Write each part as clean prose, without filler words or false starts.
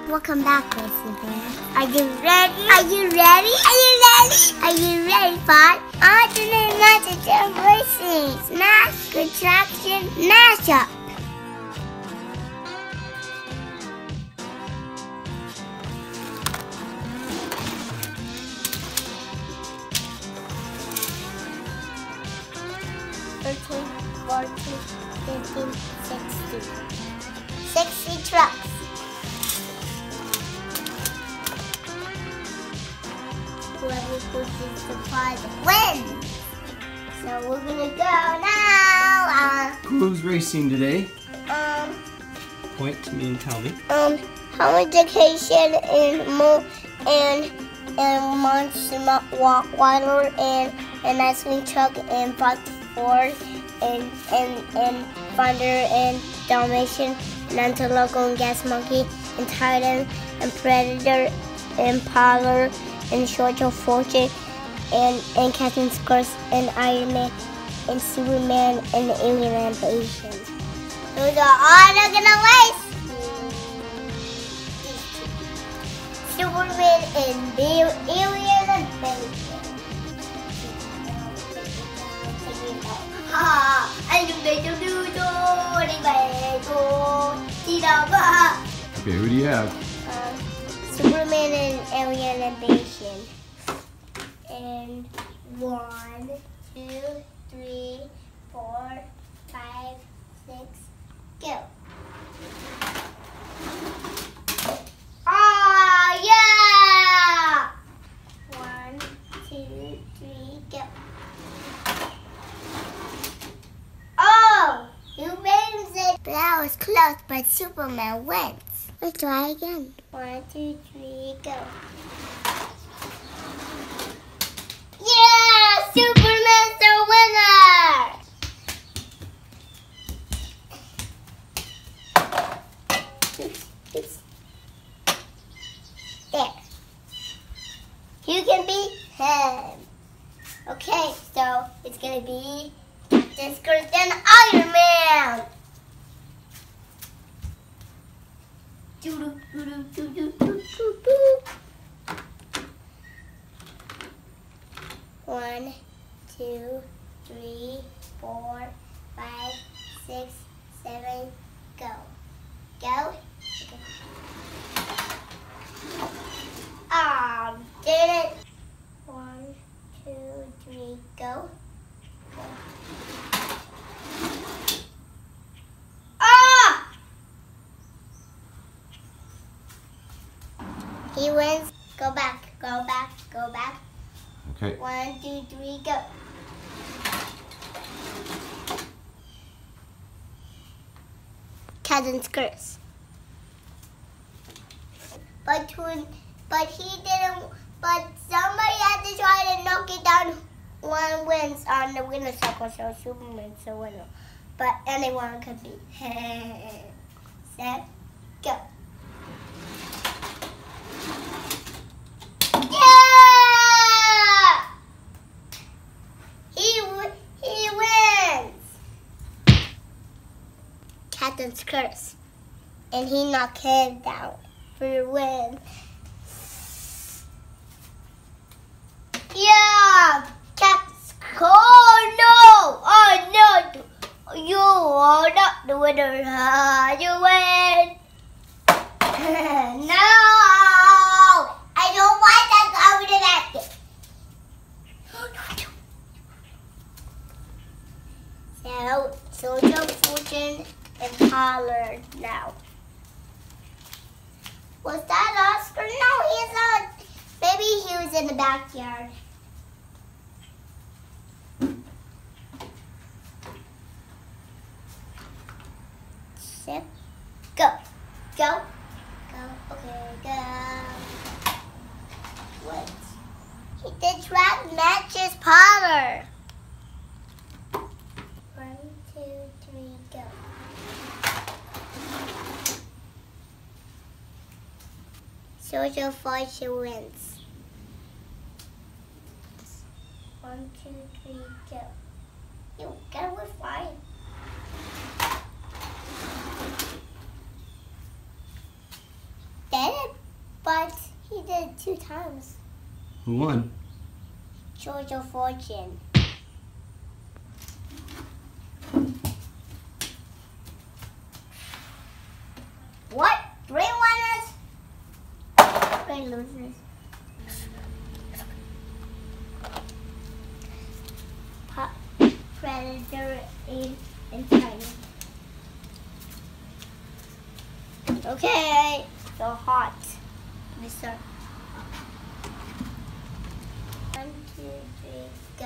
Welcome back, Gracie Bear. Are you ready? Are you ready? Are you ready? Are you ready for alternate nitrogen racing mass contraction mashup? $13, $14, $15, $16. 60 trucks. Whoever pushes the farthest wins. So we're gonna go now. Who's racing today? Point to me and tell me. Home Education and Monster Water and Ice Cream Truck and Fox Ford and Thunder and Dalmatian and Antelope and Gas Monkey and Titan and Predator and Parlor and Short of Fortune and Captain Curse and Iron Man and Superman and Alien Invasion. Those are all they're gonna race. Superman and the Alien Invasion. Okay, who do you have? Superman and Alien Invasion. And 1, 2, 3, 4, 5, 6, go. Oh yeah! 1, 2, 3, go. Oh! You wins it! That was close, but Superman wins. Let's try again. 1, 2, 3, go. Yeah! Superman's the winner! There. You can beat him. Okay, so it's gonna be Captain Curse and Iron Man. 1, 2, 3, 4, 5, 6, 7, go. Go. Okay. Did it. 1, 2, 3, go. He wins. Go back, go back, go back. Okay. 1, 2, 3, go. Captain Curse. But he didn't. But somebody had to try to knock it down. One wins on the winner circle, so Superman's the winner. But anyone could be. Set, go. Yeah! He wins. Captain's Curse, and he knocked him down for the win. Yeah, Captain's Curse. Oh no, you are not the winner. You win. No, I don't want that over the basket. So, Soldier of Fortune and Pollard now. Was that Oscar? No, he's not. Maybe he was in the backyard. Set, go. Go. Go. Okay, go. What? The track matches Pollard. 1, 2, 3, go. Soldier of Fortune wins. 1, 2, 3, go. You got it fine. Then did it 2 times. Who won? George of Fortune. What? 3 winners? 3 losers. Predator and Tiger. Okay, so hot. We start. 1, 2, 3, go.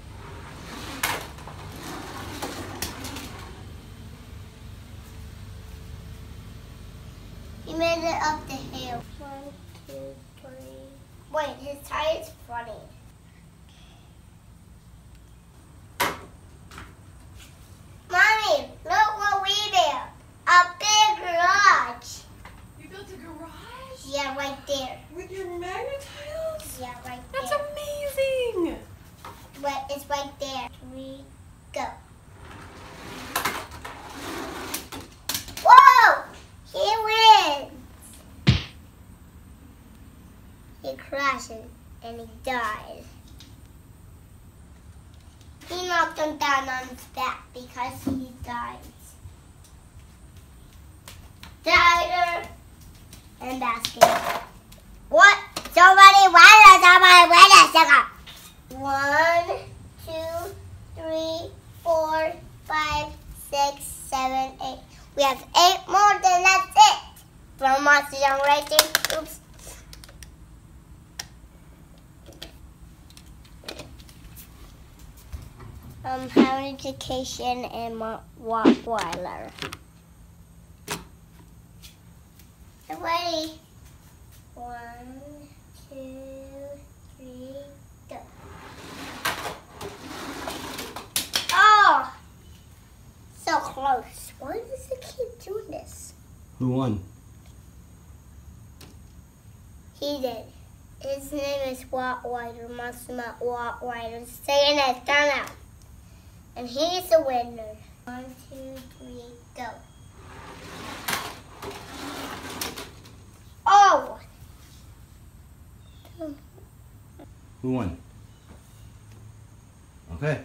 He made it up the hill. 1, 2, 3. Wait, his tire's funny. Mommy, look what we built. A big garage. You built a garage? Yeah, right there. With your magnet tiles? Yeah, right That's there. amazing. But it's right there. 3, go. Whoa! He wins. He crashed and he died. He knocked him down on his back because he died. Tiger and basket. What? Somebody win it. 1, 2, 3, 4, 5, 6, 7, 8. We have 8 more, then that's it. From Monster Young Racing. Oops. Higher Education and Rottweiler. Ready? 1, 2, 3, go. Oh! So close. Why does it keep doing this? Who won? He did. His name is Rottweiler, Monster Rottweiler. Saying it, turn out. And he's the winner. 1, 2, 3, go. Oh! Who won? Okay.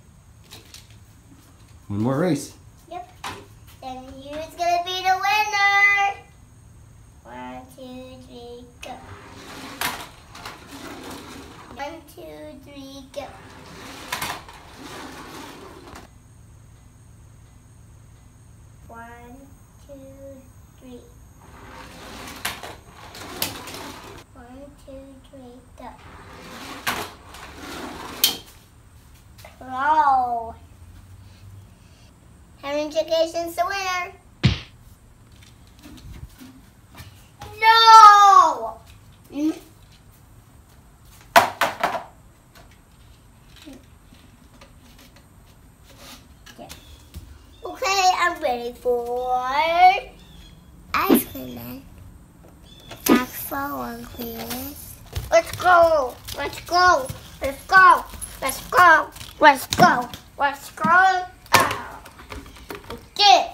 One more race. Yep. Then who's gonna be the winner? 1, 2, 3, go. 1, 2, 3, go. 1, 2, 3. 1, 2, 3, go. Wow. Higher Education's the winner. No! Okay, I'm ready for ice cream man. Back forward, please. Let's go. Let's go. Let's go. Let's go. Let's go. Let's go. Okay.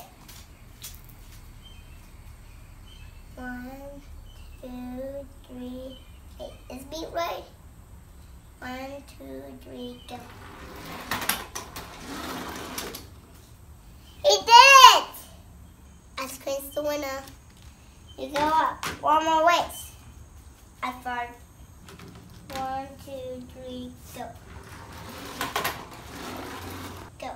1, 2, 3, 8. Is beat right? 1, 2, 3, go. He did it! Ice cream's the winner. You go up. 1 more race. I fart. 1, 2, 3, go. Go.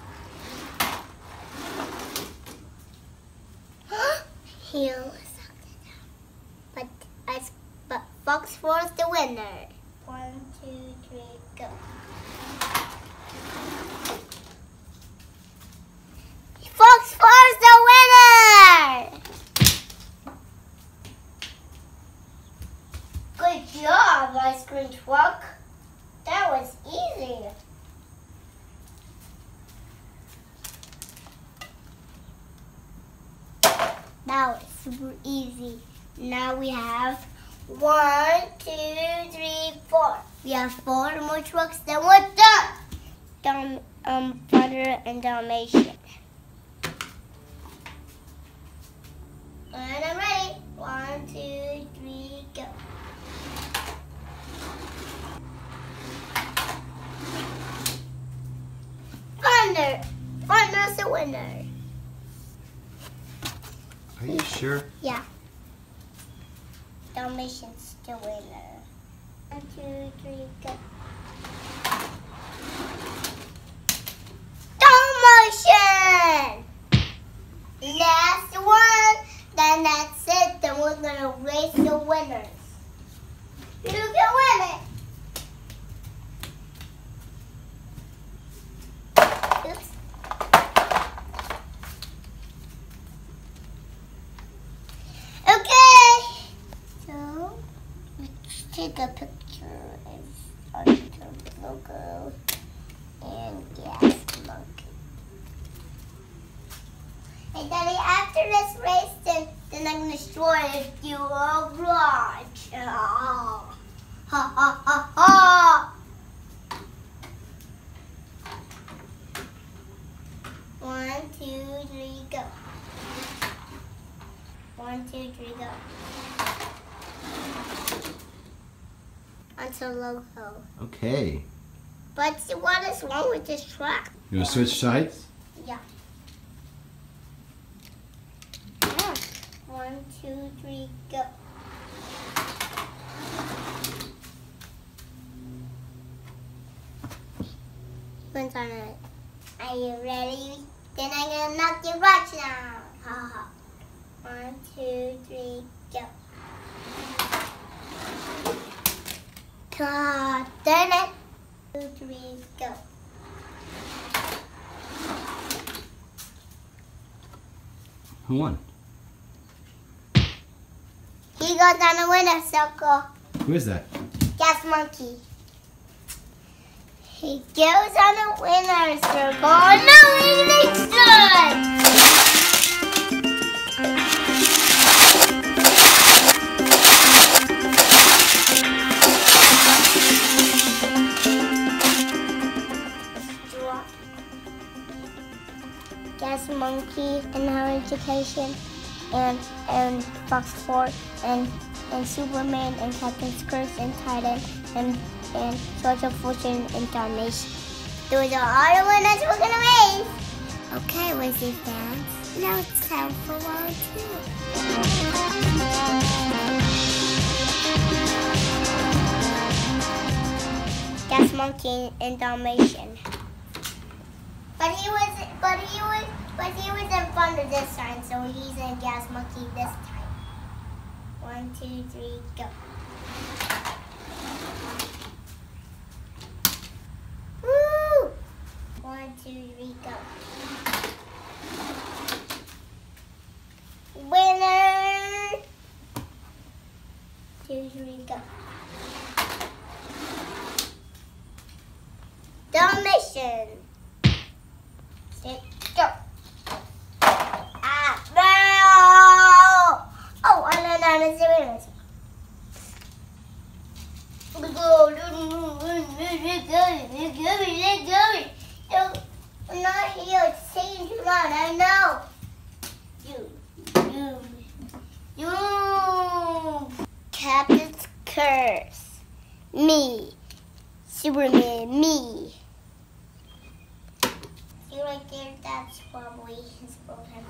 He'll suck it out. But Fox 4 is the winner. 1, 2, 3, go. Fox 4 is the winner! Good job, ice cream truck. That was easy. That was super easy. Now we have 1, 2, 3, 4. We have 4 more trucks, then we're done. Butter and Dalmatian. And I'm ready. 1, 2, 3, go. winner. Are you sure? Yeah. Dalmatian's the winner. 1, 2, 3, go. Dalmatian! Last one. Then that's it. Then we're gonna race the winners. You can win it. Oops. Okay. So let's take a picture of the logo and Gas Monkey. And Daddy, after this race, then I'm gonna destroy your garage. Oh. Ha ha ha ha! 1, 2, 3, go. 1, 2, 3, go. Onto the logo. Okay. But what is wrong with this track? You want to switch sides? Yeah. 1, 2, 3, go. When's on it? Are you ready? Then I'm gonna knock your rocks down. Ha ha. 1, 2, 3, go. God, darn it. 2, 3, go. Who won? He goes on the winner's circle. Who is that? Gas Monkey. He goes on the winner's circle. No, he thinks good. Gas Monkey and Our Education and Fox 4 and Superman and Captain Curse and Titan and Source of Fortune and Dalmatian. Those are all the winners we're gonna race. Okay, Wednesday fans. Now it's time for round 2. Gas Monkey and Dalmatian. But he was in front of this time, so he's in Gas Monkey this time. 1, 2, 3, go. Woo! 1, 2, 3, go. Winner! 2, 3, go. Dalmatian. 6, go. Ah, no! Oh, and then it's the winners. I'm not here. It's taking too long. I know. You. Captain's Curse. Me. Superman. Me. See right there? That's probably his program.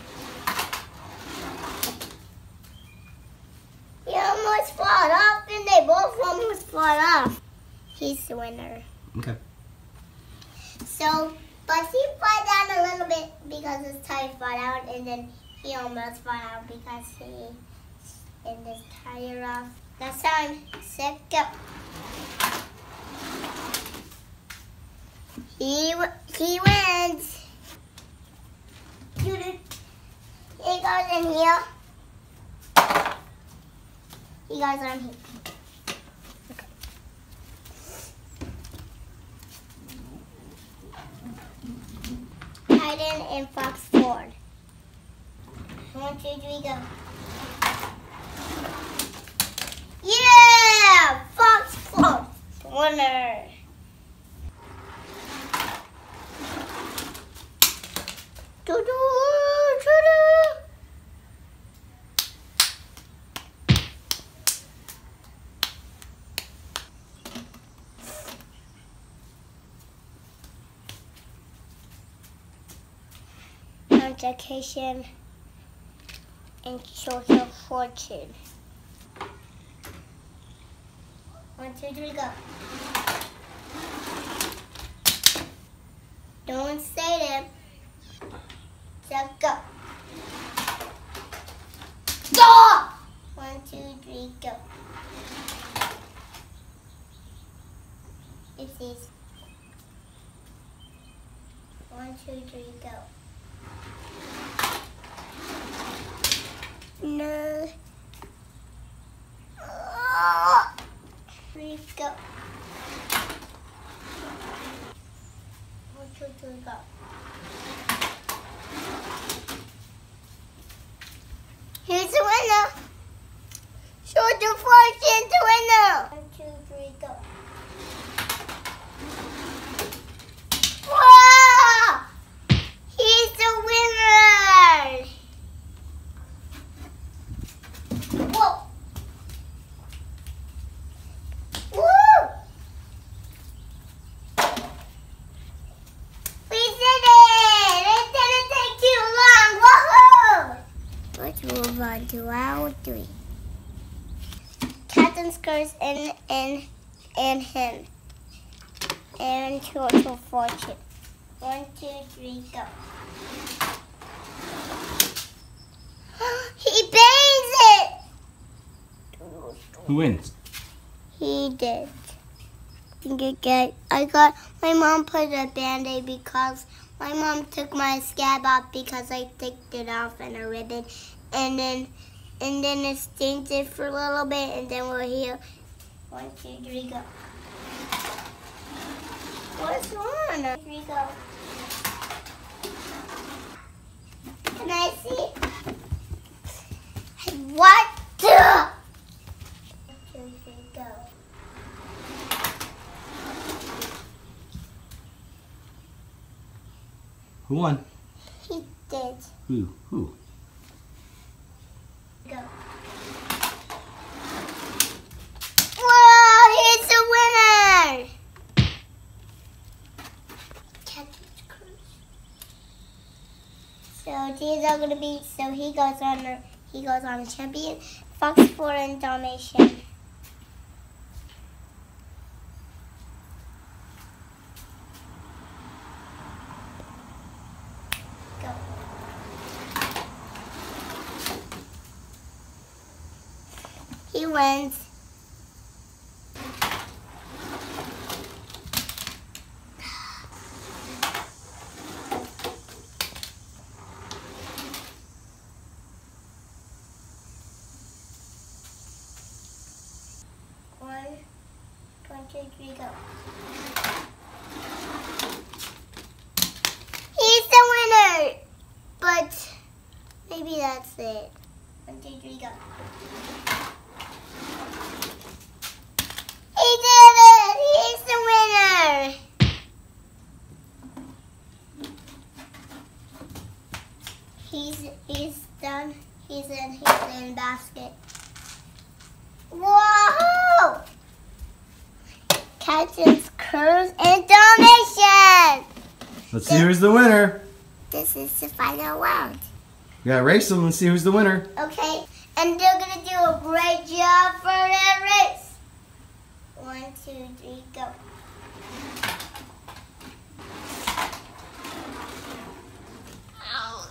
He almost fought off, and they both almost fought off. He's the winner. Okay. So, but he fought down a little bit because his tire fought out, and then he almost fought out because he ended his tire off. That's time. Set, go. He wins. He goes in here. He goes on here. Okay. Titan and Fox Ford. 1, 2, 3, go. Yeah! Fox Ford. Winner. Doo-doo, doo-doo. education and social fortune. 1, 2, 3, go. Don't say them. Just go. Go! 1, 2, 3, go. It's easy. 1, 2, 3, go. No. 3, go. 1, 2, 3, go. Here's the winner. Social fortune's the winner. 1, 2, 3, go. Whoa! He's the winner. Whoa! Woo! We did it! It didn't take too long. Woohoo! Let's move on to round 3. Captain's curse and him. And social fortune. 1, 2, 3, go. He bangs it! Who wins? He did. My mom put a band-aid because my mom took my scab off because I took it off and a ribbon. And then it stings it for a little bit and then we'll heal. 1, 2, 3, go. What's on? 1, 2, 3, go. Can I see? What the? 1, 2, 3, go. Who won? He did. Who? Go. Whoa, he's the winner! Captain's Cruise. So these are gonna be. So he goes on a champion. Fox 4 and Dalmatian. Go. He wins. One, 2, 3, go. He's the winner! But maybe that's it. 1, 2, 3, go. He did it! He's the winner! He's done. He's in basket. Whoa! Captain's Curves and Dalmatian! Let's see who's the winner. This is the final round. We gotta race them and see who's the winner. Okay, and they're gonna do a great job for that race. 1, 2, 3, go. Ow.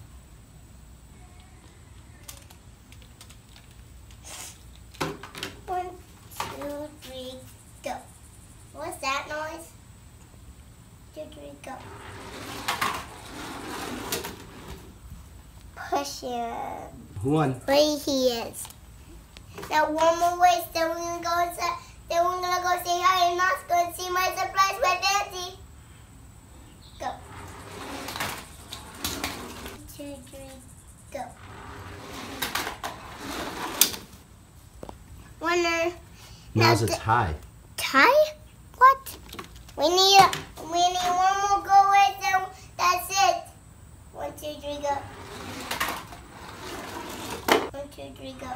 1, 2, 3, go. What's that noise? 2, 3, go. Push him. Who won? Where he is. Now one more race, then we're gonna go inside. Then we're gonna go say hi and Oscar and see my surprise with Nancy. Go. 2, 3, go. Winner. Now's a tie. Tie? What? We need one more go race, then that's it. 1, 2, 3, go. 1, 2, 3, go.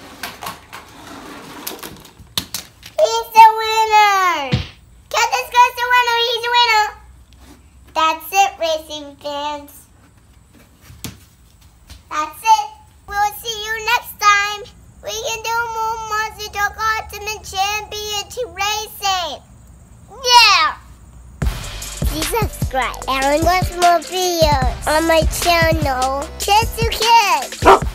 He's the winner! Captain's Curse the winner! He's the winner! That's it, racing fans. please subscribe and watch more videos on my channel. Kids to Kids.